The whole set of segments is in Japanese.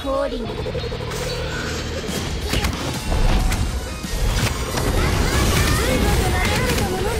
通りに。随分と慣れられたものね。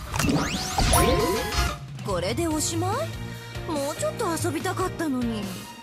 これでおしまい？もうちょっと遊びたかったのに。